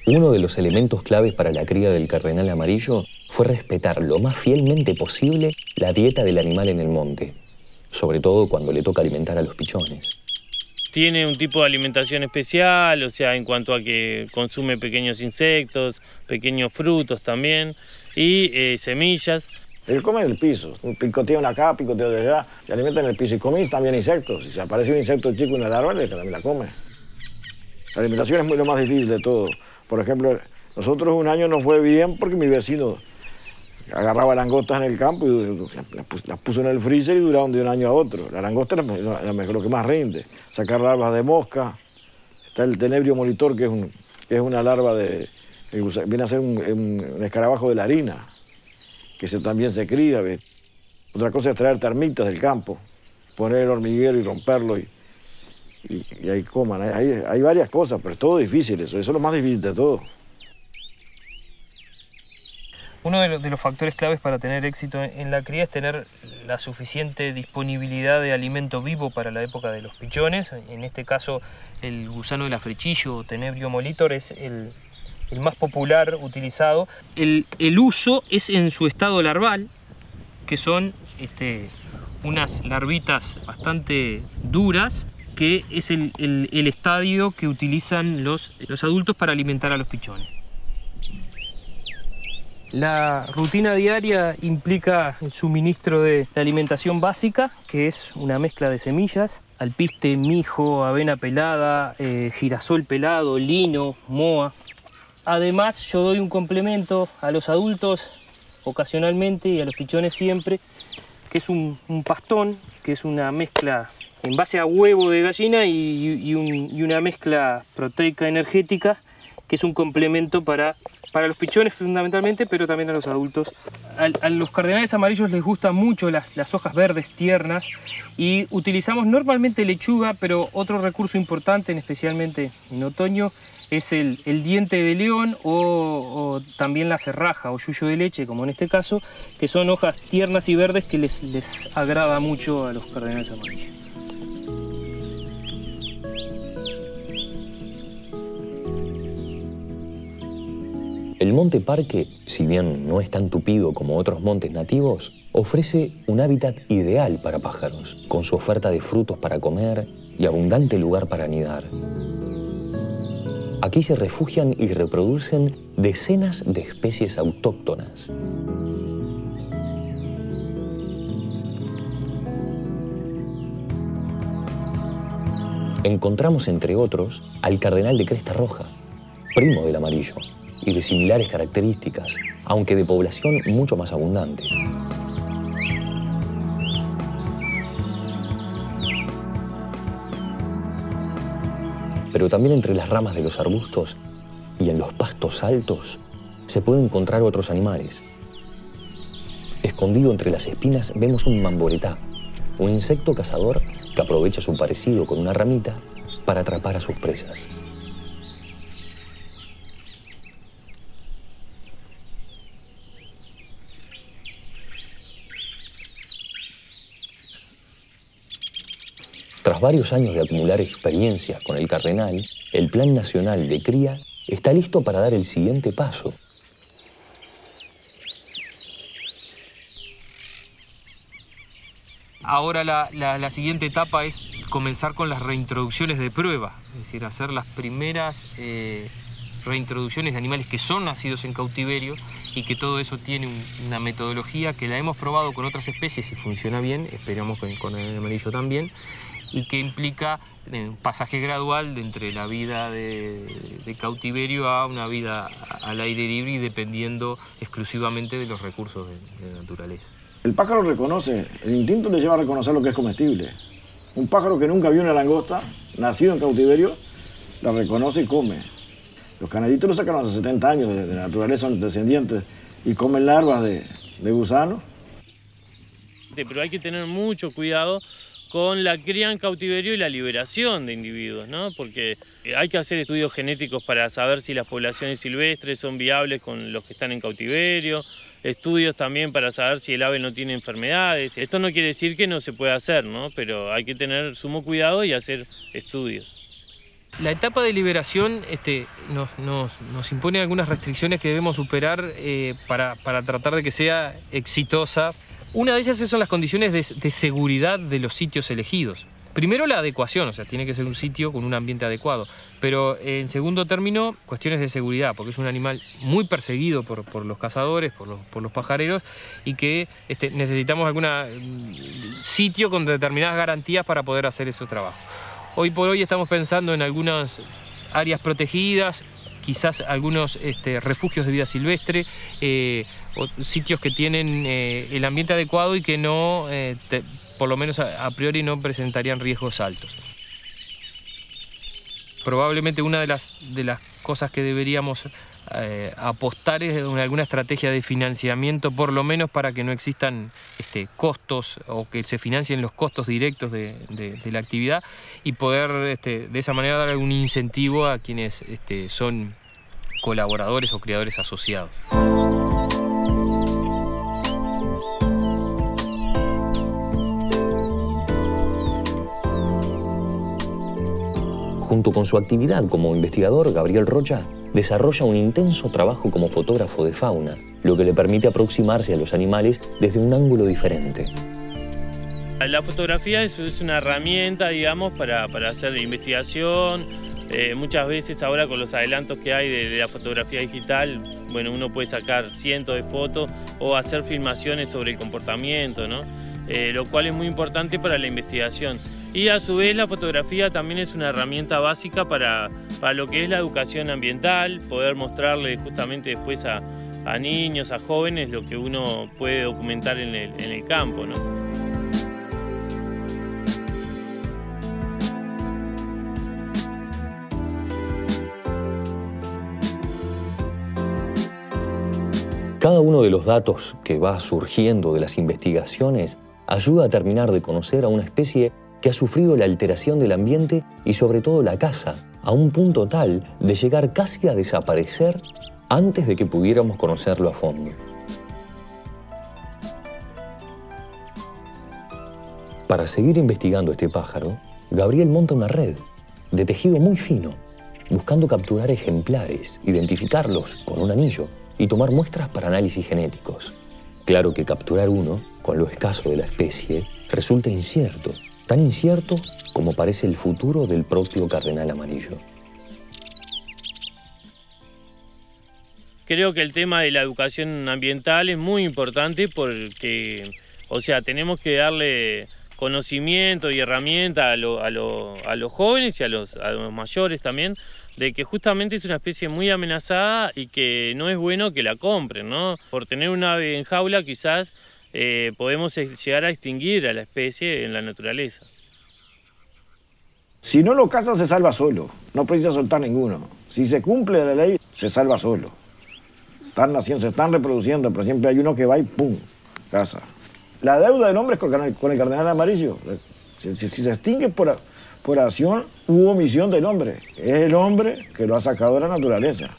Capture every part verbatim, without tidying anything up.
Uno de los elementos claves para la cría del cardenal amarillo fue respetar lo más fielmente posible la dieta del animal en el monte, sobre todo cuando le toca alimentar a los pichones. Tiene un tipo de alimentación especial, o sea, en cuanto a que consume pequeños insectos, pequeños frutos también, y eh, semillas. Él come en el piso, picotean acá, picotean de allá, se alimenta en el piso y come también insectos. Si se aparece un insecto chico en el árbol, él también la come. La alimentación es muy, lo más difícil de todo. Por ejemplo, nosotros un año nos fue bien porque mi vecino agarraba langostas en el campo y las puso en el freezer y duraron de un año a otro. La langosta es lo que más rinde. Sacar larvas de mosca. Está el tenebrio molitor, que es, un, que es una larva de... que viene a ser un, un, un escarabajo de la harina, que se, también se cría. ¿Ves? Otra cosa es traer termitas del campo, poner el hormiguero y romperlo y, y, y ahí coman. Hay, hay varias cosas, pero es todo difícil eso. Eso es lo más difícil de todo. Uno de los, de los factores claves para tener éxito en la cría es tener la suficiente disponibilidad de alimento vivo para la época de los pichones. En este caso, el gusano del afrechillo o Tenebrio molitor es el, el más popular utilizado. El, el uso es en su estado larval, que son este, unas larvitas bastante duras, que es el, el, el estadio que utilizan los, los adultos para alimentar a los pichones. La rutina diaria implica el suministro de la alimentación básica, que es una mezcla de semillas, alpiste, mijo, avena pelada, eh, girasol pelado, lino, moa. Además, yo doy un complemento a los adultos ocasionalmente y a los pichones siempre, que es un, un pastón, que es una mezcla en base a huevo de gallina y, y, un, y una mezcla proteica energética, que es un complemento para, para los pichones fundamentalmente, pero también a los adultos. A, a los cardenales amarillos les gustan mucho las, las hojas verdes tiernas y utilizamos normalmente lechuga, pero otro recurso importante, especialmente en otoño, es el, el diente de león o, o también la cerraja o yuyo de leche, como en este caso, que son hojas tiernas y verdes que les, les agrada mucho a los cardenales amarillos. El monte parque, si bien no es tan tupido como otros montes nativos, ofrece un hábitat ideal para pájaros, con su oferta de frutos para comer y abundante lugar para anidar. Aquí se refugian y reproducen decenas de especies autóctonas. Encontramos, entre otros, al cardenal de cresta roja, primo del amarillo, y de similares características, aunque de población mucho más abundante. Pero también entre las ramas de los arbustos y en los pastos altos se pueden encontrar otros animales. Escondido entre las espinas vemos un mamboretá, un insecto cazador que aprovecha su parecido con una ramita para atrapar a sus presas. Tras varios años de acumular experiencias con el cardenal, el Plan Nacional de Cría está listo para dar el siguiente paso. Ahora la, la, la siguiente etapa es comenzar con las reintroducciones de prueba, es decir, hacer las primeras eh, reintroducciones de animales que son nacidos en cautiverio y que todo eso tiene un, una metodología que la hemos probado con otras especies y funciona bien, esperamos con, con el amarillo también, y que implica un pasaje gradual de entre la vida de, de cautiverio a una vida al aire libre y dependiendo exclusivamente de los recursos de, de la naturaleza. El pájaro reconoce, el instinto le lleva a reconocer lo que es comestible. Un pájaro que nunca vio una langosta, nacido en cautiverio, la reconoce y come. Los canaditos lo sacaron hace setenta años de, de la naturaleza, son descendientes y comen larvas de, de gusanos. Pero hay que tener mucho cuidado con la cría en cautiverio y la liberación de individuos, ¿no? Porque hay que hacer estudios genéticos para saber si las poblaciones silvestres son viables con los que están en cautiverio, estudios también para saber si el ave no tiene enfermedades. Esto no quiere decir que no se pueda hacer, ¿no? Pero hay que tener sumo cuidado y hacer estudios. La etapa de liberación este, nos, nos, nos impone algunas restricciones que debemos superar eh, para, para tratar de que sea exitosa. Una de ellas son las condiciones de, de seguridad de los sitios elegidos. Primero la adecuación, o sea, tiene que ser un sitio con un ambiente adecuado, pero en segundo término, cuestiones de seguridad, porque es un animal muy perseguido por, por los cazadores, por los, por los pajareros, y que este, necesitamos algún sitio con determinadas garantías para poder hacer ese trabajo. Hoy por hoy estamos pensando en algunas áreas protegidas, quizás algunos este, refugios de vida silvestre, eh, o sitios que tienen eh, el ambiente adecuado y que no, eh, te, por lo menos a, a priori, no presentarían riesgos altos. Probablemente una de las, de las cosas que deberíamos eh, apostar es en alguna estrategia de financiamiento, por lo menos para que no existan este, costos o que se financien los costos directos de, de, de la actividad y poder este, de esa manera dar algún incentivo a quienes este, son colaboradores o criadores asociados. Junto con su actividad como investigador, Gabriel Rocha desarrolla un intenso trabajo como fotógrafo de fauna, lo que le permite aproximarse a los animales desde un ángulo diferente. La fotografía es, es una herramienta, digamos, para, para hacer investigación. Eh, muchas veces ahora con los adelantos que hay de, de la fotografía digital, bueno, uno puede sacar cientos de fotos o hacer filmaciones sobre el comportamiento, ¿no? Eh, lo cual es muy importante para la investigación. Y a su vez la fotografía también es una herramienta básica para, para lo que es la educación ambiental, poder mostrarle justamente después a, a niños, a jóvenes, lo que uno puede documentar en el, en el campo, ¿no? Cada uno de los datos que va surgiendo de las investigaciones ayuda a terminar de conocer a una especie que ha sufrido la alteración del ambiente y sobre todo la caza, a un punto tal de llegar casi a desaparecer antes de que pudiéramos conocerlo a fondo. Para seguir investigando este pájaro, Gabriel monta una red de tejido muy fino, buscando capturar ejemplares, identificarlos con un anillo y tomar muestras para análisis genéticos. Claro que capturar uno, con lo escaso de la especie, resulta incierto, tan incierto como parece el futuro del propio cardenal amarillo. Creo que el tema de la educación ambiental es muy importante porque, o sea, tenemos que darle conocimiento y herramienta a, lo, a, lo, a los jóvenes y a los, a los mayores también, de que justamente es una especie muy amenazada y que no es bueno que la compren, ¿no? Por tener un ave en jaula quizás eh, podemos llegar a extinguir a la especie en la naturaleza. Si no lo caza se salva solo, no precisa soltar ninguno. Si se cumple la ley, se salva solo. Están naciendo, se están reproduciendo, pero siempre hay uno que va y ¡pum! Caza. La deuda del hombre es con el, con el cardenal amarillo. Si, si, si se extingue por, por acción u omisión del hombre, es el hombre que lo ha sacado de la naturaleza.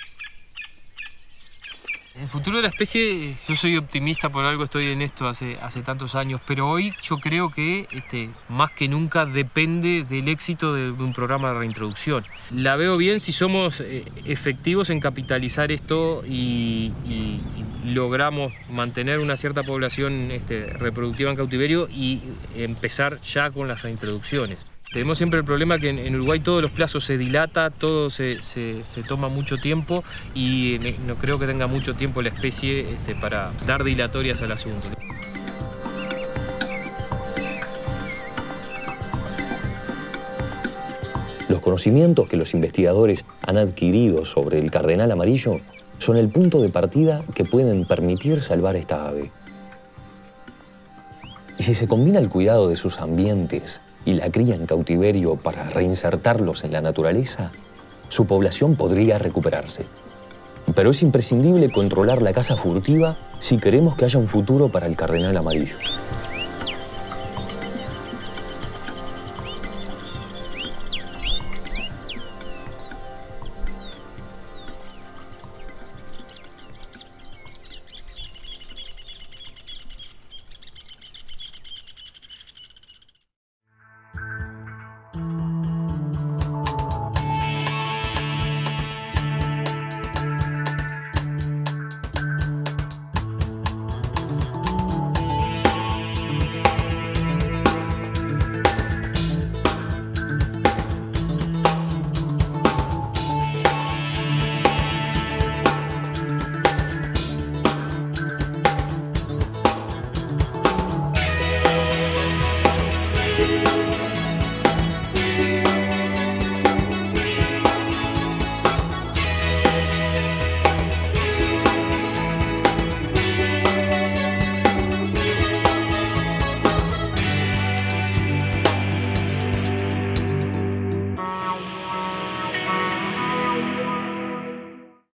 El futuro de la especie, yo soy optimista, por algo estoy en esto hace, hace tantos años, pero hoy yo creo que este, más que nunca depende del éxito de, de un programa de reintroducción. La veo bien si somos eh, efectivos en capitalizar esto y, y, y logramos mantener una cierta población este, reproductiva en cautiverio y empezar ya con las reintroducciones. Tenemos siempre el problema que en, en Uruguay todos los plazos se dilata, todo se, se, se toma mucho tiempo y no creo que tenga mucho tiempo la especie este, para dar dilatorias al asunto. Los conocimientos que los investigadores han adquirido sobre el cardenal amarillo son el punto de partida que pueden permitir salvar esta ave. Y si se combina el cuidado de sus ambientes y la cría en cautiverio para reinsertarlos en la naturaleza, su población podría recuperarse. Pero es imprescindible controlar la caza furtiva si queremos que haya un futuro para el cardenal amarillo.